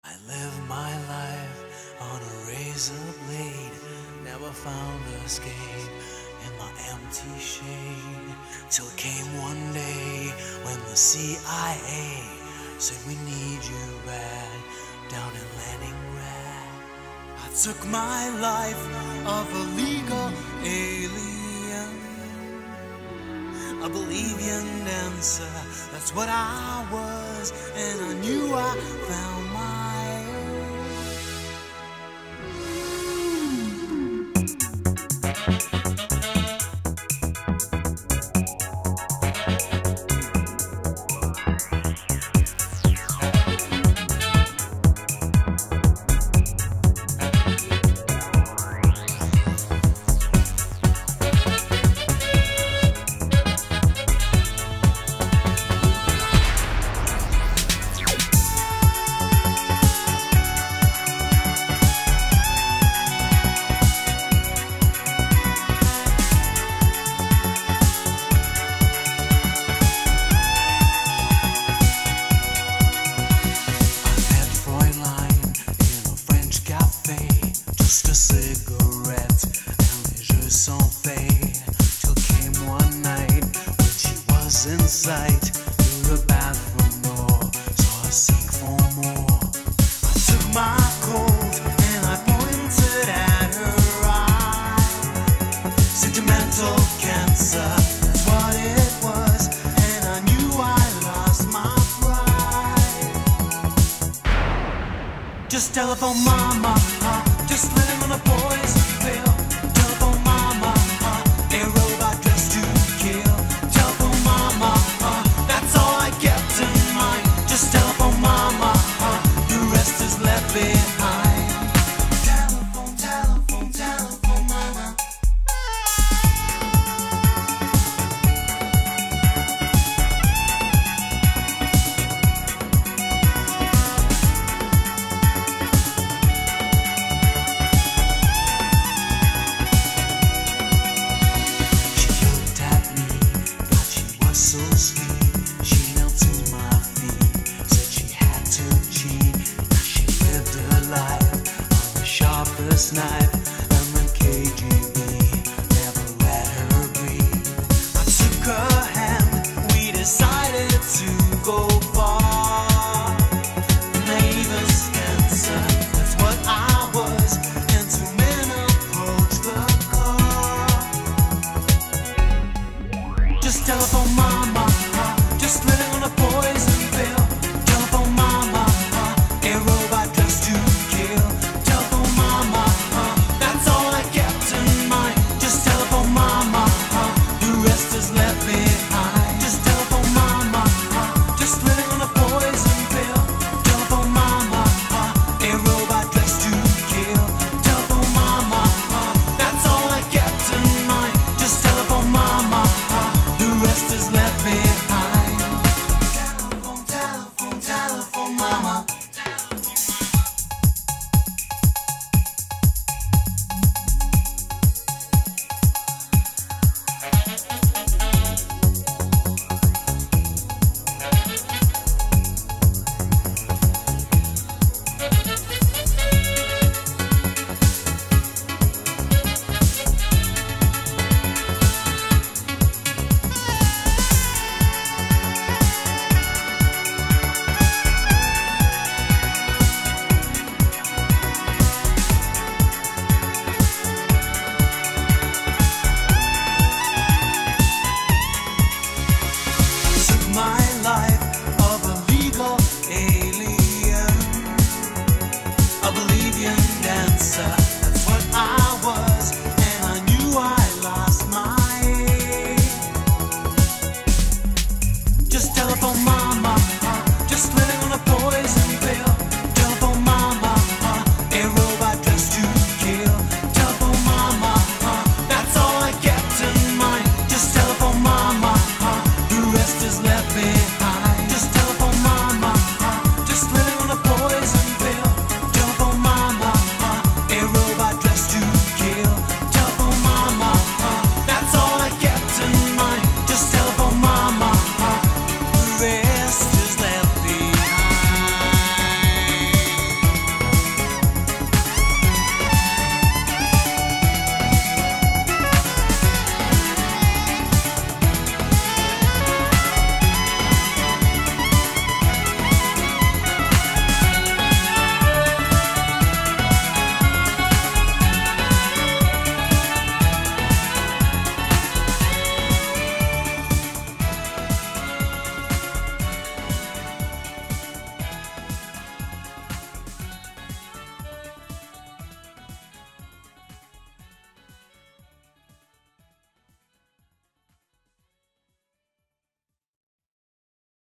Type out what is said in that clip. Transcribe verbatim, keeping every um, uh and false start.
I live my life on a razor blade, never found escape in my empty shade, till came one day when the C I A said we need you back down in Leningrad. I took my life of a legal alien, a Bolivian dancer, that's what I was, and I knew I found my just a cigarette and les jeux sont faits, till came one night when she was in sight, through the bathroom door, saw her seek for more. I took my coat and I pointed at her eye. Sentimental cancer, that's what it was, and I knew I lost my pride. Just telephone mama, uh, just letting on the boys feel. Telephone mama, uh, a robot dressed to kill. Telephone mama, uh, that's all I kept in mind. Just telephone mama, uh, the rest is left behind. Telephone, telephone, telephone mama. So sweet, she knelt to my feet, said she had to cheat. Now she lived her life on the sharpest knife.